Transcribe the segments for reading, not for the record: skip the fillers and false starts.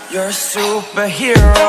You're a superhero.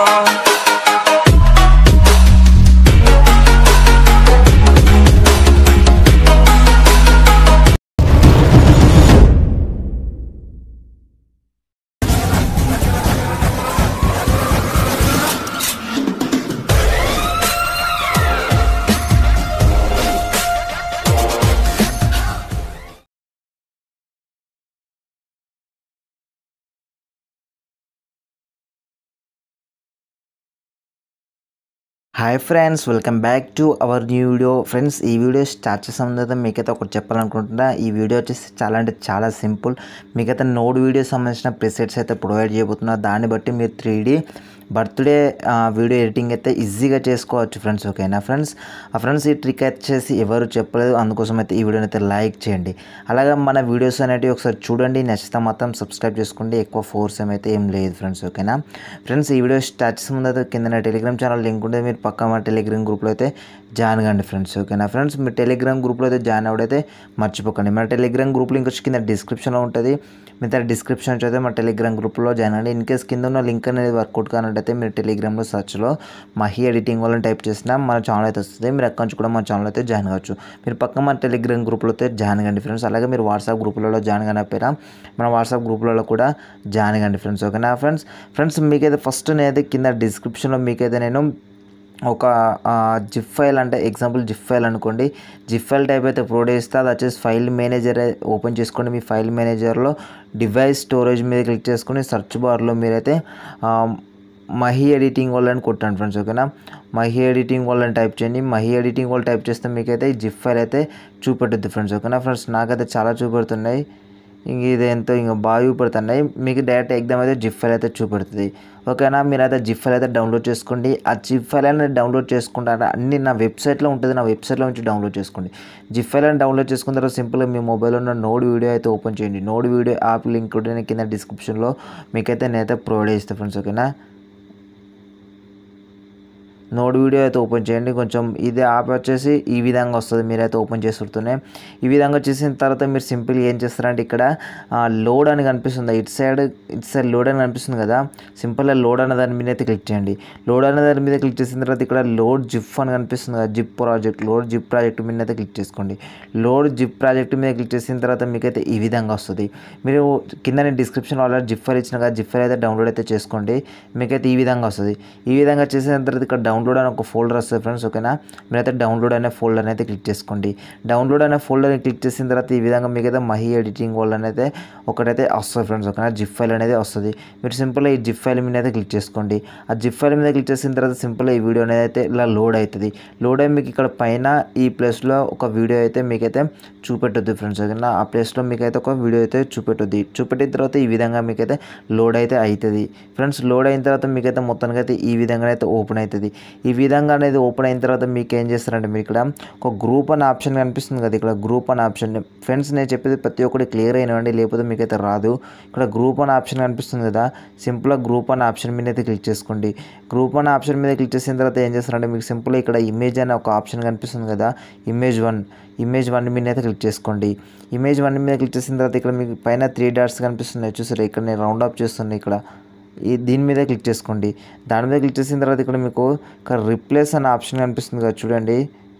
Hi friends, welcome back to our new video. Friends, ఈ video start చేసే ముందు మీకైతే ఒకటి చెప్పాలనుకుంటున్నా. ఈ వీడియో వచ్చేసి చాలా అంటే చాలా సింపుల్. మీకైతే నోడ్ వీడియో సంబంధించిన ప్రిసెట్స్ అయితే ప్రొవైడ్ చేయబోతున్నా. దాన్ని బట్టి మీరు 3D బర్త్డే వీడియో ఎడిటింగ్ అయితే ఈజీగా చేసుకోవచ్చు ఫ్రెండ్స్. ఓకేనా ఫ్రెండ్స్, ఈ ట్రిక్ వచ్చేసి ఎవరు చెప్పలేదు, అందుకోసం అయితే ఈ వీడియోని అయితే లైక్ చేయండి. అలాగే మన వీడియోస్ అనేవి ఒకసారి చూడండి, నచ్చితే మాత్రం సబ్స్క్రైబ్ చేసుకోండి. ఎక్కువ ఫోర్స్ అయితే ఏం లేదు ఫ్రెండ్స్. ఓకేనా ఫ్రెండ్స్, ఈ వీడియో స్టార్ట్ చేసే ముందు అయితే కింద టెలిగ్రామ్ ఛానల్ లింక్ ఉంటుంది, మీరు పక్క మన టెలిగ్రామ్ గ్రూప్లో అయితే జాయిన్ కండి ఫ్రెండ్స్. ఓకేనా ఫ్రెండ్స్, మీరు టెలిగ్రామ్ గ్రూప్లో అయితే జాయిన్ అవ్వడైతే మర్చిపోకండి. మన టెలిగ్రామ్ గ్రూప్ లింక్ వచ్చి కింద డిస్క్రిప్షన్లో ఉంటుంది. మీరు డిస్క్రిప్షన్ వచ్చి అయితే మన టెలిగ్రామ్ గ్రూప్లో జాయిన్ అండి. ఇన్ కేస్ కింద ఉన్న లింక్ అనేది వర్కౌట్ కానట్టయితే మీరు టెలిగ్రామ్లో సర్చ్లో మహి ఎడిటింగ్ వాళ్ళని టైప్ చేసినా మన ఛానల్ అయితే వస్తుంది. మీరు అక్కడి నుంచి కూడా మన ఛానల్ అయితే జాయిన్ కావచ్చు. మీరు పక్క మన టెలిగ్రామ్ గ్రూప్లో అయితే జాయిన్ కండి ఫ్రెండ్స్. అలాగే మీరు వాట్సాప్ గ్రూప్లలో జాయిన్ కానకపోయినా మన వాట్సాప్ గ్రూప్లలో కూడా జాయిన్ కండి ఫ్రెండ్స్. ఓకేనా ఫ్రెండ్స్, మీకైతే ఫస్ట్ నేనైతే కింద డిస్క్రిప్షన్లో మీకైతే నేను ఒక జిప్ ఫైల్, అంటే ఎగ్జాంపుల్ జిప్ ఫైల్ అనుకోండి, జిప్ ఫైల్ టైప్ అయితే ప్రొవైడ్ చేస్తే అది వచ్చేసి ఫైల్ మేనేజర్ ఓపెన్ చేసుకోండి. మీ ఫైల్ మేనేజర్లో డివైస్ స్టోరేజ్ మీద క్లిక్ చేసుకొని సెర్చ్ బార్లో మీరైతే మహి ఎడిటింగ్ వాళ్ళని కొట్టండి ఫ్రెండ్స్. ఓకేనా, మహి ఎడిటింగ్ వాళ్ళని టైప్ చేయండి. మహి ఎడిటింగ్ వాళ్ళు టైప్ చేస్తే మీకైతే ఈ జిప్ ఫైల్ అయితే చూపెట్టుద్ది ఫ్రెండ్స్. ఓకేనా ఫ్రెండ్స్, నాకైతే చాలా చూపెడుతున్నాయి, ఇంక ఇదేంతో ఇంకా బాగా చూపెడుతున్నాయి. మీకు డైరెక్ట్ ఎగ్జామ్ అయితే జిప్ ఫైల్ అయితే చూపెడుతుంది. ఓకేనా, మీరైతే జిప్ ఫైల్ అయితే డౌన్లోడ్ చేసుకోండి. ఆ జిప్ ఫైల్ అనేది డౌన్లోడ్ చేసుకుంటారా అన్ని నా వెబ్సైట్లో ఉంటుంది, నా వెబ్సైట్లో నుంచి డౌన్లోడ్ చేసుకోండి. జిప్ ఫైల్ అని డౌన్లోడ్ చేసుకున్న తర్వాత సింపుల్గా మీ మొబైల్లో ఉన్న నోడ్ వీడియో అయితే ఓపెన్ చేయండి. నోడ్ వీడియో యాప్ లింక్ కూడా కింద డిస్క్రిప్షన్లో మీకైతే నేనైతే ప్రొవైడ్ చేస్తాను ఫ్రెండ్స్. ఓకేనా, నోడ్ వీడియో అయితే ఓపెన్ చేయండి. కొంచెం ఇది యాప్ వచ్చేసి ఈ విధంగా వస్తుంది, మీరైతే ఓపెన్ చేస్తుంటేనే ఈ విధంగా వచ్చేసిన తర్వాత మీరు సింపుల్గా ఏం చేస్తారంటే ఇక్కడ లోడ్ అని కనిపిస్తుంది, ఇటు సైడ్ లోడ్ అని కనిపిస్తుంది కదా, సింపుల్గా లోడ్ అనే దాని మీద అయితే క్లిక్ చేయండి. లోడ్ అనే దాని మీద క్లిక్ చేసిన తర్వాత ఇక్కడ లోడ్ జిప్ అని కనిపిస్తుంది కదా, zip project, load zip project మీద అయితే క్లిక్ చేసుకోండి. లోడ్ జిప్ ప్రాజెక్ట్ మీద క్లిక్ చేసిన తర్వాత మీకైతే ఈ విధంగా వస్తుంది. మీరు కింద నేను డిస్క్రిప్షన్లో ఆల్రెడీ జిప్ ఫైల్ ఇచ్చిన కదా, జిప్ ఫైల్ అయితే డౌన్లోడ్ అయితే చేసుకోండి. మీకైతే ఈ విధంగా వస్తుంది. ఈ విధంగా చేసిన తర్వాత ఇక్కడ డౌన్లోడ్ అని ఒక ఫోల్డర్ వస్తుంది ఫ్రెండ్స్. ఓకేనా, మీరైతే డౌన్లోడ్ అనే ఫోల్డర్ అయితే క్లిక్ చేసుకోండి. డౌన్లోడ్ అనే ఫోల్డర్ని క్లిక్ చేసిన తర్వాత ఈ విధంగా మీకైతే మహి ఎడిటింగ్ ఫోల్డర్ అనేది ఒకటైతే వస్తుంది ఫ్రెండ్స్. ఓకేనా, జిప్ ఫైల్ అనేది వస్తుంది. మీరు సింపుల్గా ఈ జిప్ ఫైల్ మీద అయితే క్లిక్ చేసుకోండి. ఆ జిప్ ఫైల్ మీద క్లిక్ చేసిన తర్వాత సింపుల్గా ఈ వీడియో అనేది అయితే ఇలా లోడ్ అవుతుంది. లోడ్ అయ్యి మీకు ఇక్కడ పైన ఈ ప్లేస్లో ఒక వీడియో అయితే మీకైతే చూపెట్టుద్ది ఫ్రెండ్స్. ఓకేనా, ఆ ప్లేస్లో మీకైతే ఒక వీడియో అయితే చూపెట్టిన తర్వాత ఈ విధంగా మీకైతే లోడ్ అయితే అవుతుంది ఫ్రెండ్స్. లోడ్ అయిన తర్వాత మీకైతే మొత్తానికి అయితే ఈ విధంగా అయితే ఓపెన్ అవుతుంది. ఈ విధంగా అనేది ఓపెన్ అయిన తర్వాత మీకు ఏం చేస్తారంటే మీరు ఇక్కడ ఒక గ్రూప్ అనే ఆప్షన్ కనిపిస్తుంది కదా, ఇక్కడ గ్రూప్ అనే ఆప్షన్ ఫ్రెండ్స్, నేను చెప్పేది ప్రతి ఒక్కటి క్లియర్ అయినవండి, లేకపోతే మీకైతే రాదు. ఇక్కడ గ్రూప్ అనే ఆప్షన్ కనిపిస్తుంది కదా, సింపుల్గా గ్రూప్ అనే ఆప్షన్ మీద అయితే క్లిక్ చేసుకోండి. గ్రూప్ అనే ఆప్షన్ మీద క్లిక్ చేసిన తర్వాత ఏం చేస్తారంటే మీకు సింపుల్గా ఇక్కడ ఇమేజ్ అనే ఒక ఆప్షన్ కనిపిస్తుంది కదా, ఇమేజ్ వన్ మీద అయితే క్లిక్ చేసుకోండి. ఇమేజ్ 1 మీద క్లిక్ చేసిన తర్వాత ఇక్కడ మీకు పైన 3 డాట్స్ కనిపిస్తున్నాయి చూసారు, ఇక్కడ నేను రౌండ్ అప్ చేస్తున్నాను. ఇక్కడ దీని మీద క్లిక్ చేసుకోండి. దాని మీద క్లిక్ చేసిన తర్వాత ఇక్కడ మీకు ఇక్కడ రిప్లేస్ అనే ఆప్షన్ కనిపిస్తుంది కదా చూడండి,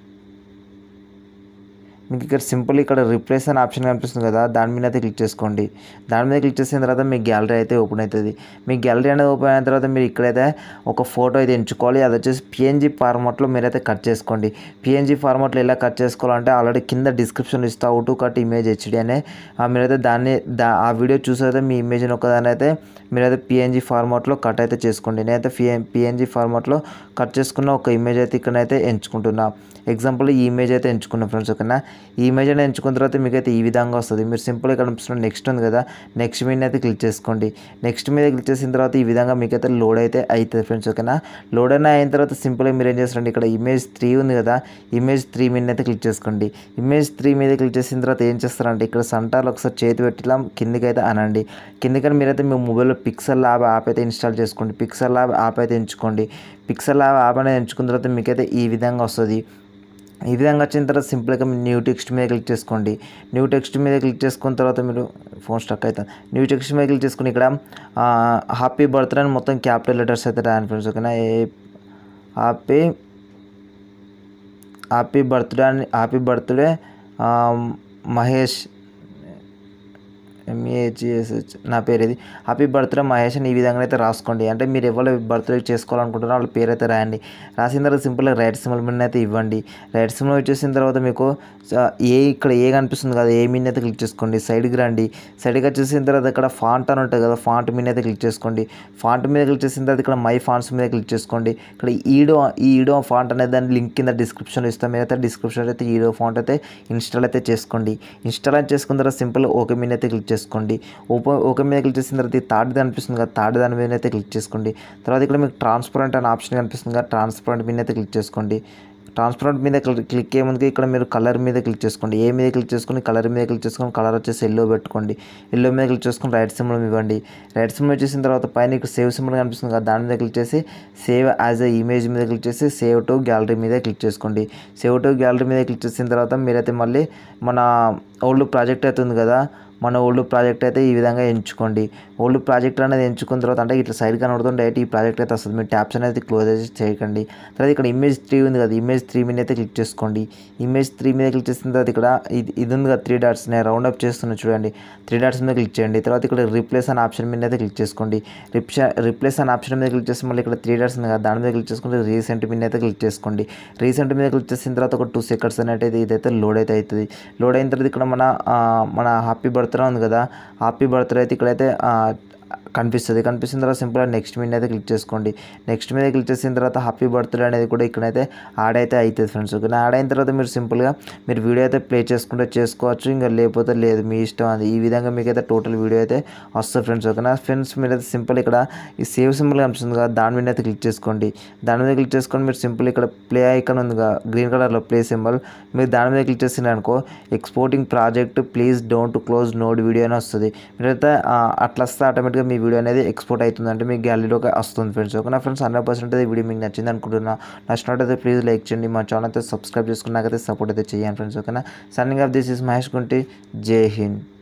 మీకు ఇక్కడ సింపుల్ ఇక్కడ రిప్లేస్ అనే ఆప్షన్ కనిపిస్తుంది కదా, దాని మీద అయితే క్లిక్ చేసుకోండి. దాని మీద క్లిక్ చేసిన తర్వాత మీ గ్యాలరీ అయితే ఓపెన్ అవుతుంది. మీ గ్యాలరీ అనేది ఓపెన్ అయిన తర్వాత మీరు ఇక్కడైతే ఒక ఫోటో అయితే ఎంచుకోవాలి. అది వచ్చేసి పిఎన్జీ ఫార్మాట్లో మీరైతే కట్ చేసుకోండి. పిఎన్జీ ఫార్మాట్లో ఎలా కట్ చేసుకోవాలంటే ఆల్రెడీ కింద డిస్క్రిప్షన్ ఇస్తా, అవుట్ కట్ ఇమేజ్ హెచ్డి అనే మీరైతే ఆ వీడియో చూసైతే మీ ఇమేజ్ని ఒకదాని అయితే మీరైతే పిఎన్జీ ఫార్మాట్లో కట్ అయితే చేసుకోండి. నేనైతే పిఎన్జీ ఫార్మాట్లో కట్ చేసుకున్న ఒక ఇమేజ్ అయితే ఇక్కడైతే ఎంచుకుంటున్నా. ఎగ్జాంపుల్ ఈ ఇమేజ్ అయితే ఎంచుకున్నా ఫ్రెండ్స్. ఓకేనా, ఈ ఇమేజ్ అనేది ఎంచుకున్న తర్వాత మీకైతే ఈ విధంగా వస్తుంది. మీరు సింపుల్గా ఇక్కడ కనిపిస్తున్న నెక్స్ట్ ఉంది కదా, నెక్స్ట్ మీద అయితే క్లిక్ చేసుకోండి. నెక్స్ట్ మీద క్లిక్ చేసిన తర్వాత ఈ విధంగా మీకైతే లోడ్ అయితే అవుతుంది ఫ్రెండ్స్. ఓకేనా, లోడ్ అయిన తర్వాత సింపుల్గా మీరు ఏం చేస్తారంటే ఇక్కడ ఇమేజ్ 3 ఉంది కదా, ఇమేజ్ 3 మీద అయితే క్లిక్ చేసుకోండి. ఇమేజ్ 3 మీద క్లిక్ చేసిన తర్వాత ఏం చేస్తారంటే ఇక్కడ సెంటర్లో ఒకసారి చేతి పెట్టిలా కిందికి అయితే అనండి. కిందికని మీరైతే మీ మొబైల్లో పిక్సర్ ల్యాబ్ యాప్ అయితే ఇన్స్టాల్ చేసుకోండి. పిక్సర్ ల్యాబ్ యాప్ అయితే ఎంచుకోండి. పిక్సర్ ల్యాబ్ యాప్ అనేది ఎంచుకున్న తర్వాత మీకైతే ఈ విధంగా వస్తుంది. ఈ విధంగా వచ్చిన తర్వాత సింపుల్గా మీరు న్యూ టెక్స్ట్ మీద క్లిక్ చేసుకోండి. న్యూ టెక్స్ట్ మీద క్లిక్ చేసుకున్న తర్వాత మీరు ఫోన్ స్టక్ అవుతుంది. న్యూ టెక్స్ట్ మీద క్లిక్ చేసుకుని ఇక్కడ హ్యాపీ బర్త్డే అని మొత్తం క్యాపిటల్ లెటర్స్ అయితే రాయండి ఫ్రెండ్స్. ఓకేనా, happy happy birthday Mahesh, MAGSH నా పేరు ఇది. హ్యాపీ బర్త్డే మహేష్ అని ఈ విధంగా అయితే రాసుకోండి. అంటే మీరు ఎవరు బర్త్డే చేసుకోవాలనుకుంటారో వాళ్ళ పేరు అయితే రాయండి. రాసిన తర్వాత సింపుల్గా రైట్ సింబల్ మీద అయితే ఇవ్వండి. రైట్ సింబల్ వచ్చేసిన తర్వాత మీకు ఇక్కడ ఏ కనిపిస్తుంది కదా, ఏ మీద అయితే క్లిక్ చేసుకోండి. సైడ్కి రండి. సైడ్కి వచ్చేసిన తర్వాత ఇక్కడ ఫాంట్ అని ఉంటుంది కదా, ఫాంట్ మీద అయితే క్లిక్ చేసుకోండి. ఫాంట్ మీద క్లిక్ చేసిన తర్వాత ఇక్కడ మై ఫాంట్స్ మీద క్లిక్ చేసుకోండి. ఇక్కడ ఈడో ఫాంట్ అనేది దాని లింక్ కింద డిస్క్రిప్షన్లో ఇస్తాం. మీరైతే డిస్క్రిప్షన్లో అయితే ఈడో ఫాంట్ అయితే ఇన్స్టాల్ అయితే చేసుకోండి. ఇన్స్టాల్ చేసుకున్న తర్వాత సింపుల్ ఓకే మీద అయితే క్లిక్ చేసుకోండి. ఓకే మీద క్లిక్ చేసిన తర్వాత థర్డ్ కనిపిస్తుంది కదా, థర్డ్ దాని మీద అయితే క్లిక్ చేసుకోండి. తర్వాత ఇక్కడ మీకు ట్రాన్స్పరెంట్ అనే ఆప్షన్ కనిపిస్తుంది కదా, ట్రాన్స్పరెంట్ మీద అయితే క్లిక్ చేసుకోండి. ట్రాన్స్పరెంట్ మీద క్లిక్ అయ్యే ముందుకి ఇక్కడ మీరు కలర్ మీద క్లిక్ చేసుకోండి. ఏ మీద క్లిక్ చేసుకొని కలర్ మీద క్లిక్ చేసుకొని కలర్ వచ్చేసి ఎల్లో పెట్టుకోండి. ఎల్లో మీద క్లిక్ చేసుకొని రైట్ సింబల్ ఇవ్వండి. రైట్ సింబల్ వచ్చేసిన తర్వాత పైన ఇక్కడ సేవ్ సింబల్ కనిపిస్తుంది కదా, దాని మీద క్లిక్ చేసి సేవ్ యాజ్ ఎ ఇమేజ్ మీద క్లిక్ చేసి సేవ్ టు గ్యాలరీ మీద క్లిక్ చేసుకోండి. సేవ్ టు గ్యాలరీ మీద క్లిక్ చేసిన తర్వాత మీరైతే మళ్ళీ మన ఓల్డ్ ప్రాజెక్ట్ అయితే ఉంది కదా, మన ఓల్డ్ ప్రాజెక్ట్ అయితే ఈ విధంగా ఎంచుకోండి. ఓల్డ్ ప్రాజెక్ట్ అనేది ఎంచుకున్న తర్వాత అంటే ఇట్లా సైడ్ కనబడుతుంది డైరెక్ట్ ఈ ప్రాజెక్ట్ అయితే వస్తుంది. మీరు ట్యాబ్స్ అనేది క్లోజ్ అయితే చేయకండి. తర్వాత ఇక్కడ ఇమేజ్ 3 ఉంది కదా, ఇమేజ్ 3 మీద అయితే క్లిక్ చేసుకోండి. ఇమేజ్ 3 మీద క్లిక్ చేసిన తర్వాత ఇక్కడ ఇది ఉంది కదా 3 డాట్స్, నేను రౌండ్ అప్ చేస్తున్నా చూడండి. 3 డాట్స్ మీద క్లిక్ చేయండి. తర్వాత ఇక్కడ రీప్లేస్ అనే ఆప్షన్ మీద అయితే క్లిక్ చేసుకోండి. రీప్లేస్ అనే ఆప్షన్ మీద క్లిక్ చేసి మళ్ళీ ఇక్కడ 3 డాట్స్ ఉంది కదా, దాని మీద క్లిక్ చేసుకుంటే రీసెంట్ మీద అయితే క్లిక్ చేసుకోండి. రీసెంట్ మీద క్లిక్ చేసిన తర్వాత ఒక 2 సెకండ్స్ అనేది ఇదైతే లోడ్ అయితే అవుతుంది. లోడ్ అయిన తర్వాత ఇక్కడ మన హ్యాపీ బర్త్డే ఉంది కదా, హ్యాపీ బర్త్డే అయితే ఇక్కడైతే కనిపిస్తున్న తర్వాత సింపుల్గా నెక్స్ట్ మీద అయితే క్లిక్ చేసుకోండి. నెక్స్ట్ మీద క్లిక్ చేసిన తర్వాత హ్యాపీ బర్త్డే అనేది కూడా ఇక్కడైతే యాడ్ అయితే అవుతుంది ఫ్రెండ్స్. ఓకేనా, యాడ్ అయిన తర్వాత మీరు సింపుల్గా మీరు వీడియో అయితే ప్లే చేసుకుంటే చేసుకోవచ్చు, ఇంకా లేకపోతే లేదు, మీ ఇష్టం అది. ఈ విధంగా మీకైతే టోటల్ వీడియో అయితే వస్తుంది ఫ్రెండ్స్. ఓకేనా ఫ్రెండ్స్, మీరైతే సింపుల్ ఇక్కడ ఈ సేవ్ సింబల్ కనిపిస్తుంది కదా, దాని మీద అయితే క్లిక్ చేసుకోండి. దాని మీద క్లిక్ చేసుకొని మీరు సింపుల్ ఇక్కడ ప్లే ఐకాన్ ఉంది కదా గ్రీన్ కలర్లో ప్లే సింబల్, మీరు దాని మీద క్లిక్ చేసినారనుకో exporting project please don't close node video అని వస్తుంది. మీరైతే అట్లా వస్తే ఆటోమేటిక్గా మీ వీడియో అనేది ఎక్స్పోర్ట్ అవుతుంది, అంటే మీ గ్యాలరీలోకి వస్తుంది ఫ్రెండ్స్. ఓకేనా ఫ్రెండ్స్, 100% ఈ వీడియో మీకు నచ్చింది అనుకుంటున్నా. నచ్చినట్టయితే ప్లీజ్ లైక్ చేయండి, మా ఛానల్ అయితే సబ్స్క్రైబ్ చేసుకున్నాకైతే సపోర్ట్ అయితే చేయండి ఫ్రెండ్స్. ఓకేనా, signing off this is Mahesh Gunti. Jai Hind.